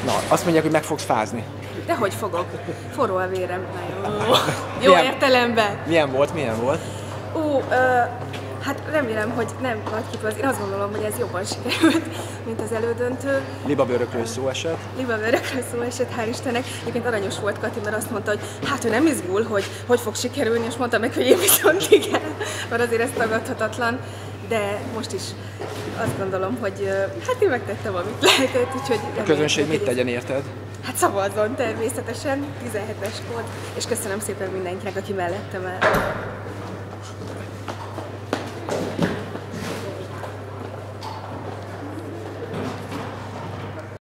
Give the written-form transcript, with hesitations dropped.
Na, azt mondják, hogy meg fogsz fázni. Dehogy fogok. Forró a vérem. Jó értelemben. Milyen volt? Hát remélem, hogy nem nagy kipő. Én azt gondolom, hogy ez jobban sikerült, mint az elődöntő. Libabőrökről szó esett. Libabőrökről szó esett, hál' Istennek. Egyébként aranyos volt Kati, mert azt mondta, hogy hát ő nem izgul, hogy fog sikerülni, és mondtam neki, hogy én viszont igen, mert azért ez tagadhatatlan. De most is azt gondolom, hogy hát én megtettem, amit lehetett, úgyhogy... A közönség mit tegyen érted? Hát szavazzon természetesen, 17-es kód, és köszönöm szépen mindenkinek, aki mellettem áll.